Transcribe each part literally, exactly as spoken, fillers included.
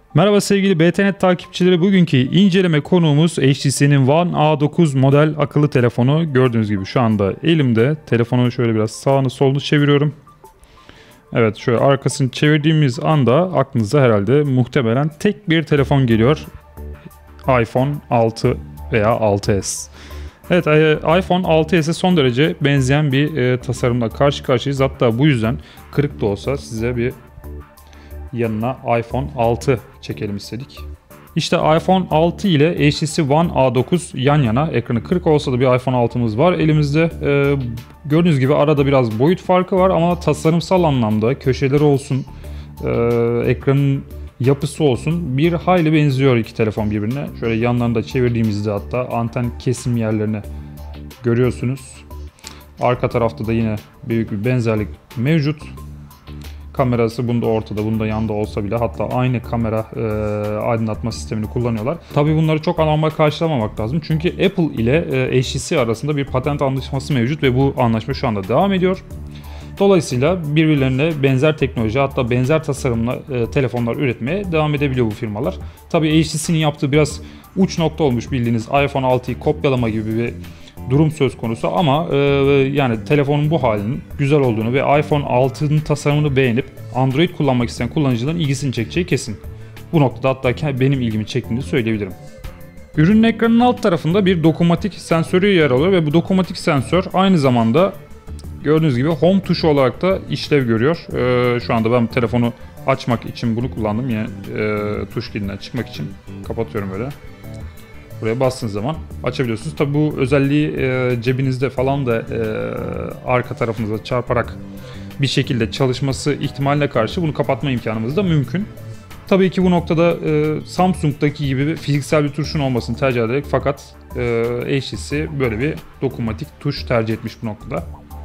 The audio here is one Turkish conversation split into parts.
Merhaba sevgili B T Net takipçileri. Bugünkü inceleme konuğumuz H T C'nin One A dokuz model akıllı telefonu. Gördüğünüz gibi şu anda elimde. Telefonu şöyle biraz sağını solunu çeviriyorum. Evet, şöyle arkasını çevirdiğimiz anda aklınıza herhalde muhtemelen tek bir telefon geliyor. iPhone altı veya altı S. Evet, iPhone altı S'e son derece benzeyen bir e, tasarımla karşı karşıyayız. Hatta bu yüzden kırık da olsa size bir yanına iPhone altı çekelim istedik. İşte iPhone altı ile H T C One A dokuz yan yana. Ekranı kırık olsa da bir iPhone altımız var elimizde. Ee, gördüğünüz gibi arada biraz boyut farkı var ama tasarımsal anlamda köşeleri olsun, e, ekranın yapısı olsun bir hayli benziyor iki telefon birbirine. Şöyle yanlarında çevirdiğimizde hatta anten kesim yerlerini görüyorsunuz. Arka tarafta da yine büyük bir benzerlik mevcut. Kamerası bunda ortada, bunda yanda olsa bile hatta aynı kamera e, aydınlatma sistemini kullanıyorlar. Tabii bunları çok anormal karşılamamak lazım. Çünkü Apple ile e, H T C arasında bir patent anlaşması mevcut ve bu anlaşma şu anda devam ediyor. Dolayısıyla birbirlerine benzer teknoloji, hatta benzer tasarımla e, telefonlar üretmeye devam edebiliyor bu firmalar. Tabii H T C'nin yaptığı biraz uç nokta olmuş, bildiğiniz iPhone altıyı kopyalama gibi bir durum söz konusu ama e, yani telefonun bu halinin güzel olduğunu ve iPhone altının tasarımını beğenip Android kullanmak isteyen kullanıcıların ilgisini çekeceği kesin. Bu noktada hatta benim ilgimi çektiğini söyleyebilirim. Ürünün ekranının alt tarafında bir dokunmatik sensörü yer alıyor ve bu dokunmatik sensör aynı zamanda gördüğünüz gibi home tuşu olarak da işlev görüyor. E, şu anda ben telefonu açmak için bunu kullandım. Yine e, tuş kilidinden çıkmak için kapatıyorum böyle. Buraya bastığınız zaman açabiliyorsunuz. Tabi bu özelliği e, cebinizde falan da e, arka tarafınıza çarparak bir şekilde çalışması ihtimaline karşı bunu kapatma imkanımız da mümkün. Tabii ki bu noktada e, Samsung'daki gibi fiziksel bir tuşun olmasını tercih ederek fakat e, H T C böyle bir dokunmatik tuş tercih etmiş bu noktada.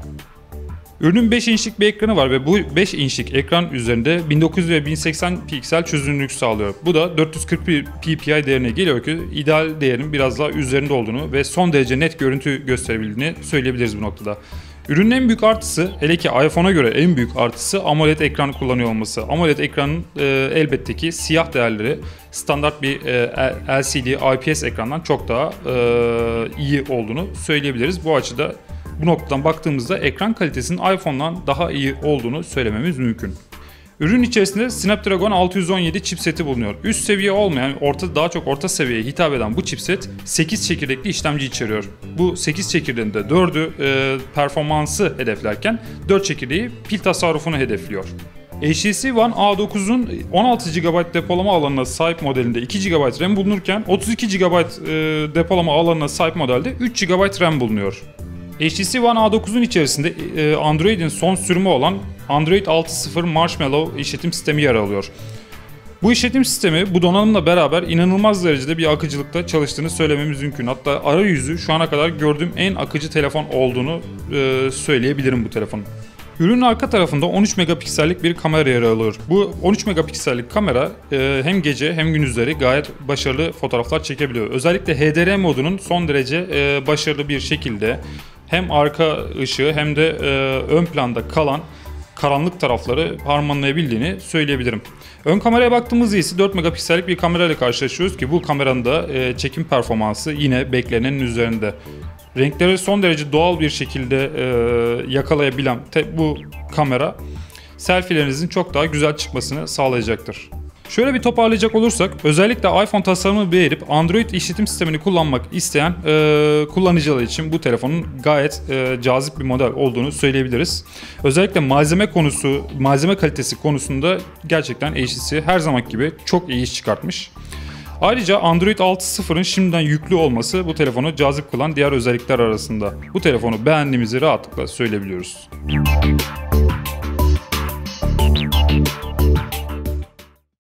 Ürünün beş inçlik bir ekranı var ve bu beş inçlik ekran üzerinde bin dokuz yüz ve bin seksen piksel çözünürlük sağlıyor. Bu da dört yüz kırk bir P P I değerine geliyor ki ideal değerin biraz daha üzerinde olduğunu ve son derece net görüntü gösterebildiğini söyleyebiliriz bu noktada. Ürünün en büyük artısı, hele ki iPhone'a göre en büyük artısı AMOLED ekran kullanıyor olması. AMOLED ekranın e, elbette ki siyah değerleri standart bir e, L C D I P S ekrandan çok daha e, iyi olduğunu söyleyebiliriz. Bu açıda bu noktadan baktığımızda ekran kalitesinin iPhone'dan daha iyi olduğunu söylememiz mümkün. Ürün içerisinde Snapdragon altı yüz on yedi chipseti bulunuyor. Üst seviye olmayan, orta, daha çok orta seviyeye hitap eden bu chipset sekiz çekirdekli işlemci içeriyor. Bu sekiz çekirdeğin de dördü e, performansı hedeflerken dört çekirdeği pil tasarrufunu hedefliyor. H T C One A dokuzun on altı gigabayt depolama alanına sahip modelinde iki gigabayt RAM bulunurken otuz iki gigabayt e, depolama alanına sahip modelde üç gigabayt RAM bulunuyor. H T C One A dokuzun içerisinde e, Android'in son sürümü olan Android altı nokta sıfır Marshmallow işletim sistemi yer alıyor. Bu işletim sistemi bu donanımla beraber inanılmaz derecede bir akıcılıkta çalıştığını söylememiz mümkün. Hatta arayüzü şu ana kadar gördüğüm en akıcı telefon olduğunu e, söyleyebilirim bu telefonun. Ürünün arka tarafında on üç megapiksellik bir kamera yer alıyor. Bu on üç megapiksellik kamera e, hem gece hem gündüzleri gayet başarılı fotoğraflar çekebiliyor. Özellikle H D R modunun son derece e, başarılı bir şekilde hem arka ışığı hem de e, ön planda kalan karanlık tarafları harmanlayabildiğini söyleyebilirim. Ön kameraya baktığımızda ise dört megapiksellik bir kamerayla karşılaşıyoruz ki bu kameranın da e, çekim performansı yine beklenenin üzerinde. Renkleri son derece doğal bir şekilde e, yakalayabilen te, bu kamera selfielerinizin çok daha güzel çıkmasını sağlayacaktır. Şöyle bir toparlayacak olursak, özellikle iPhone tasarımını beğenip Android işletim sistemini kullanmak isteyen e, kullanıcılar için bu telefonun gayet e, cazip bir model olduğunu söyleyebiliriz. Özellikle malzeme konusu, malzeme kalitesi konusunda gerçekten H T C her zamanki gibi çok iyi iş çıkartmış. Ayrıca Android altı nokta sıfırın şimdiden yüklü olması bu telefonu cazip kılan diğer özellikler arasında. Bu telefonu beğendiğimizi rahatlıkla söyleyebiliyoruz.